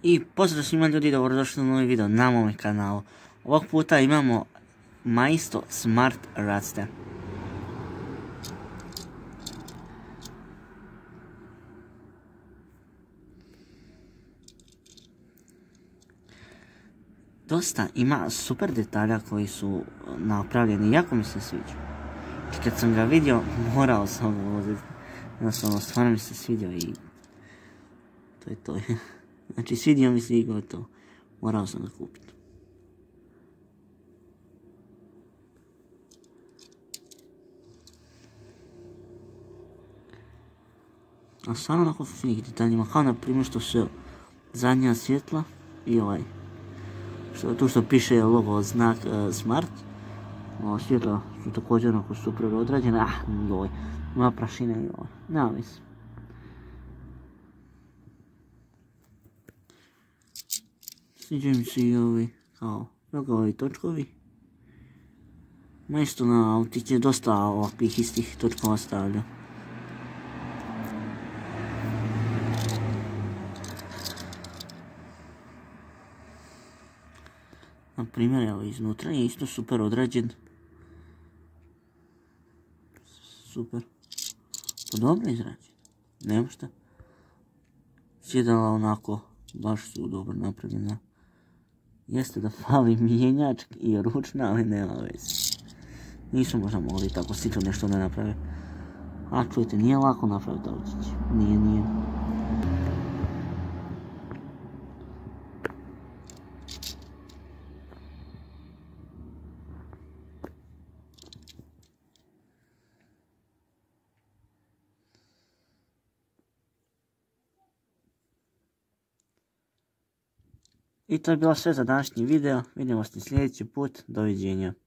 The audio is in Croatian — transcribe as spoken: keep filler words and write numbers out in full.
I pozdrav svima ljudi, dobrodošli na novi video na mom kanalu. Ovog puta imamo Maisto Smart Radster. Dosta ima super detalja koji su napravljeni, jako mi se sviđa. I kad sam ga vidio, morao sam ga uzeti. Jednostavno, stvarno mi se svidio i to je to. Znači, svidio mi se i gotovo. Morao sam ga kupiti. A stvarno onako finih detaljima, kao na primjer što su zadnja svjetla i ovaj. Što, tu što piše logo, znak uh, Smart. Ovo svjetla su također onako super odrađene. Ah, joj, ima prašine i ovaj. Nema mislim. Sviđaju mi se i ovi, kao, evo ovi točkovi. Maisto na autiće dosta ovakvih istih točkova stavlja. Na primjer, evo iznutra je isto super odrađen. Super. Pa dobro izrađen. Nema šta. Sjedala onako, baš su dobro napravljena. Jeste da fali mijenjač i ručna, ali nema veze. Nisu možda mogli tako sitno nešto ne naprave. A čujte, nije lako napraviti autić. Nije, nije. I to je bilo sve za današnji video. Vidimo se sljedeći put. Doviđenja.